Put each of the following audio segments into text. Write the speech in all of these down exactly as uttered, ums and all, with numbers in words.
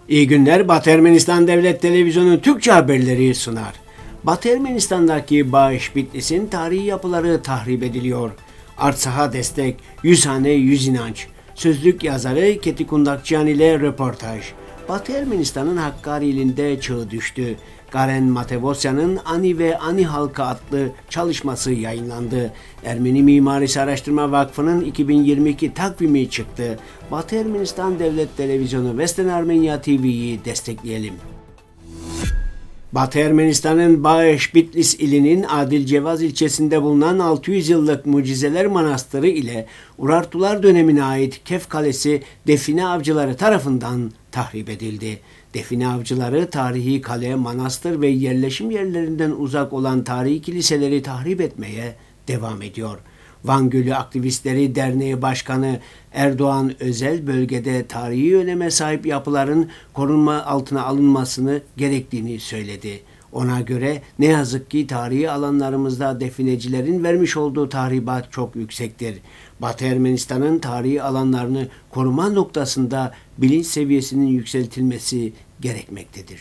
İyi günler. Batı Ermenistan Devlet Televizyonu Türkçe haberleri sunar. Batı Ermenistan'daki Bağış Bitlis'in tarihi yapıları tahrip ediliyor. Artsaha destek, yüz hane yüz inanç. Sözlük yazarı Keti Kundakçıyan ile röportaj. Batı Ermenistan'ın Hakkari ilinde çığ düştü. Karen Matevosyan'ın Ani ve Ani Halkı adlı çalışması yayınlandı. Ermeni Mimarisi Araştırma Vakfı'nın iki bin yirmi iki takvimi çıktı. Batı Ermenistan Devlet Televizyonu Western Armenia T V'yi destekleyelim. Batı Ermenistan'ın Bağış Bitlis ilinin Adilcevaz ilçesinde bulunan altı yüz yıllık Mucizeler Manastırı ile Urartular dönemine ait Kef Kalesi define avcıları tarafından tahrip edildi. Define avcıları tarihi kale, manastır ve yerleşim yerlerinden uzak olan tarihi kiliseleri tahrip etmeye devam ediyor. Van Gölü Aktivistleri Derneği Başkanı Erdoğan Özel bölgede tarihi öneme sahip yapıların korunma altına alınmasını gerektiğini söyledi. Ona göre ne yazık ki tarihi alanlarımızda definecilerin vermiş olduğu tahribat çok yüksektir. Batı Ermenistan'ın tarihi alanlarını koruma noktasında bilinç seviyesinin yükseltilmesi gerekmektedir.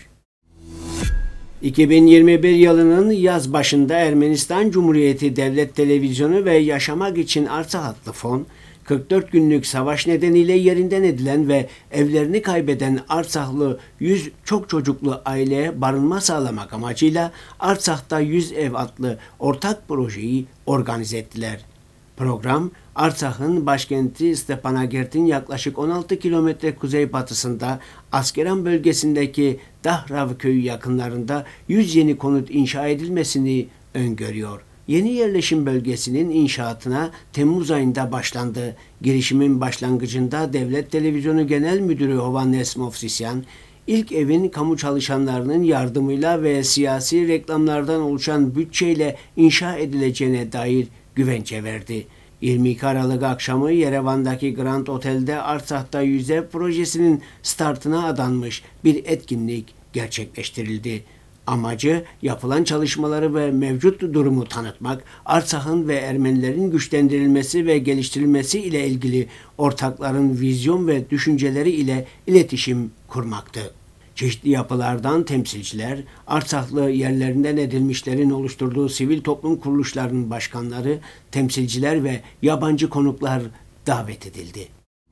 iki bin yirmi bir yılının yaz başında Ermenistan Cumhuriyeti Devlet Televizyonu ve Yaşamak için Arsa adlı fon, kırk dört günlük savaş nedeniyle yerinden edilen ve evlerini kaybeden Arsahlı yüz çok çocuklu aileye barınma sağlamak amacıyla Arsah'ta yüz ev adlı ortak projeyi organize ettiler. Program, Arsah'ın başkenti Stepanakert'in yaklaşık on altı kilometre kuzeybatısında Askeran bölgesindeki Dahrav köyü yakınlarında yüz yeni konut inşa edilmesini öngörüyor. Yeni yerleşim bölgesinin inşaatına Temmuz ayında başlandı. Girişimin başlangıcında Devlet Televizyonu Genel Müdürü Hovannes Movsisyan, ilk evin kamu çalışanlarının yardımıyla ve siyasi reklamlardan oluşan bütçeyle inşa edileceğine dair güvence verdi. yirmi iki Aralık akşamı Yerevan'daki Grand Otel'de Arsah'ta yüz ev projesinin startına adanmış bir etkinlik gerçekleştirildi. Amacı yapılan çalışmaları ve mevcut durumu tanıtmak, Arsah'ın ve Ermenilerin güçlendirilmesi ve geliştirilmesi ile ilgili ortakların vizyon ve düşünceleri ile iletişim kurmaktı. Çeşitli yapılardan temsilciler, Arsahlı yerlerinden edilmişlerin oluşturduğu sivil toplum kuruluşlarının başkanları, temsilciler ve yabancı konuklar davet edildi.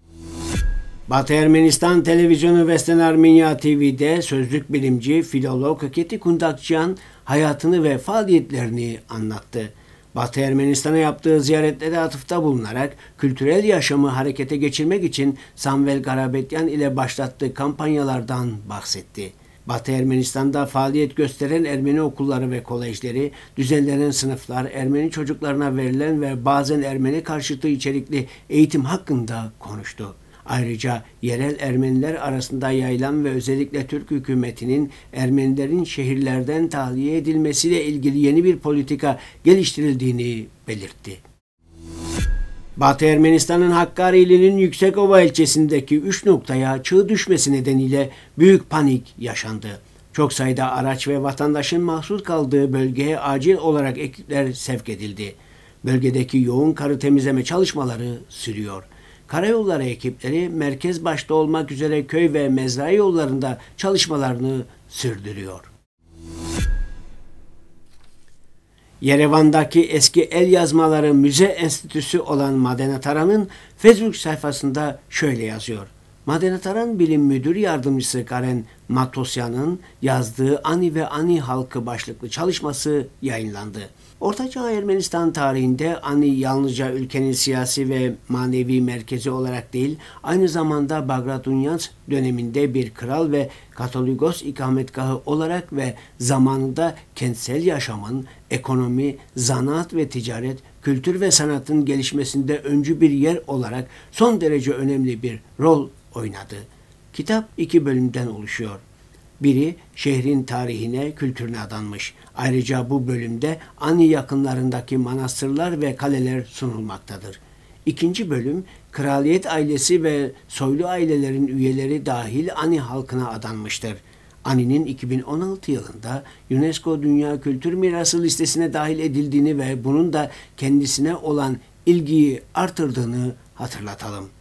Batı Ermenistan Televizyonu Western Armenia T V'de sözlük bilimci, filolog Keti Kundakçıyan hayatını ve faaliyetlerini anlattı. Batı Ermenistan'a yaptığı ziyaretlere atıfta bulunarak kültürel yaşamı harekete geçirmek için Samvel Garabetyan ile başlattığı kampanyalardan bahsetti. Batı Ermenistan'da faaliyet gösteren Ermeni okulları ve kolejleri, düzenlenen sınıflar, Ermeni çocuklarına verilen ve bazen Ermeni karşıtı içerikli eğitim hakkında konuştu. Ayrıca yerel Ermeniler arasında yayılan ve özellikle Türk hükümetinin Ermenilerin şehirlerden tahliye edilmesiyle ilgili yeni bir politika geliştirildiğini belirtti. Batı Ermenistan'ın Hakkari ilinin Yüksekova ilçesindeki üç noktaya çığ düşmesi nedeniyle büyük panik yaşandı. Çok sayıda araç ve vatandaşın mahsur kaldığı bölgeye acil olarak ekipler sevk edildi. Bölgedeki yoğun karı temizleme çalışmaları sürüyor. Karayolları ekipleri merkez başta olmak üzere köy ve mezra yollarında çalışmalarını sürdürüyor. Yerevan'daki eski el yazmaları müze enstitüsü olan Madenataran'ın Facebook sayfasında şöyle yazıyor. Madenataran Bilim Müdür Yardımcısı Karen Matosyan'ın yazdığı Ani ve Ani Halkı başlıklı çalışması yayınlandı. Ortaçağ Ermenistan tarihinde Ani yalnızca ülkenin siyasi ve manevi merkezi olarak değil, aynı zamanda Bagratunyans döneminde bir kral ve Katolikos ikametgahı olarak ve zamanında kentsel yaşamın, ekonomi, zanaat ve ticaret, kültür ve sanatın gelişmesinde öncü bir yer olarak son derece önemli bir rol oynadı. Kitap iki bölümden oluşuyor. Biri şehrin tarihine, kültürüne adanmış. Ayrıca bu bölümde Ani yakınlarındaki manastırlar ve kaleler sunulmaktadır. İkinci bölüm, kraliyet ailesi ve soylu ailelerin üyeleri dahil Ani halkına adanmıştır. Ani'nin iki bin on altı yılında UNESCO Dünya Kültür Mirası listesine dahil edildiğini ve bunun da kendisine olan ilgiyi artırdığını hatırlatalım.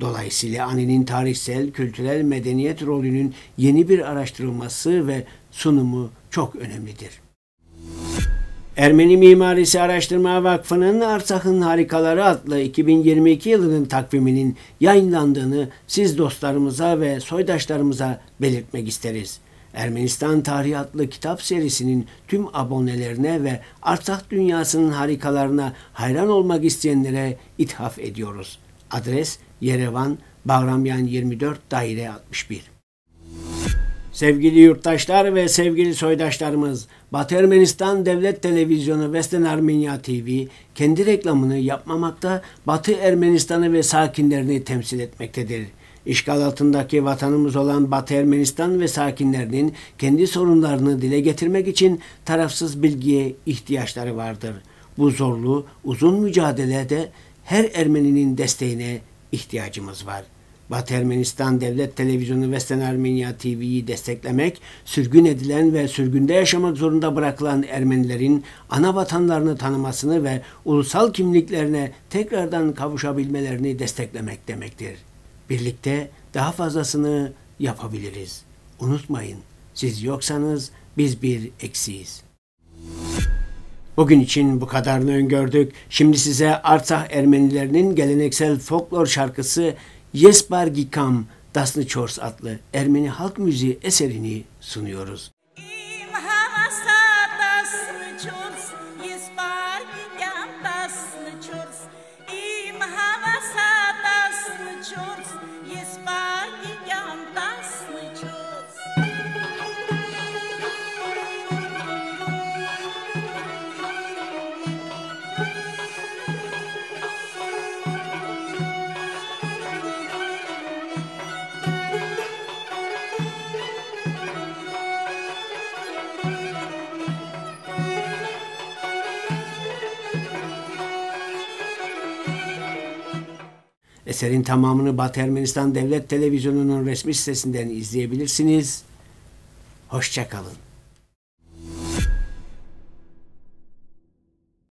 Dolayısıyla Ani'nin tarihsel, kültürel medeniyet rolünün yeni bir araştırılması ve sunumu çok önemlidir. Ermeni Mimarisi Araştırma Vakfı'nın Artsak'ın Harikaları adlı iki bin yirmi iki yılının takviminin yayınlandığını siz dostlarımıza ve soydaşlarımıza belirtmek isteriz. Ermenistan Tarihi adlı kitap serisinin tüm abonelerine ve Artsak dünyasının harikalarına hayran olmak isteyenlere ithaf ediyoruz. Adres Yerevan, Bağramyan yirmi dört, daire altmış bir. Sevgili yurttaşlar ve sevgili soydaşlarımız, Batı Ermenistan Devlet Televizyonu Western Armenia T V kendi reklamını yapmamakta, Batı Ermenistan'ı ve sakinlerini temsil etmektedir. İşgal altındaki vatanımız olan Batı Ermenistan ve sakinlerinin kendi sorunlarını dile getirmek için tarafsız bilgiye ihtiyaçları vardır. Bu zorlu, uzun mücadelede her Ermeninin desteğine ihtiyacımız var. Batı Ermenistan Devlet Televizyonu Western Armenia T V'yi desteklemek, sürgün edilen ve sürgünde yaşamak zorunda bırakılan Ermenilerin ana vatanlarını tanımasını ve ulusal kimliklerine tekrardan kavuşabilmelerini desteklemek demektir. Birlikte daha fazlasını yapabiliriz. Unutmayın, siz yoksanız biz bir eksiyiz. Bugün için bu kadarını öngördük. Şimdi size Artsakh Ermenilerinin geleneksel folklor şarkısı Yesbar Gikam Dasnı Çors adlı Ermeni halk müziği eserini sunuyoruz. Eserin tamamını Batı Ermenistan Devlet Televizyonu'nun resmi sitesinden izleyebilirsiniz. Hoşça kalın.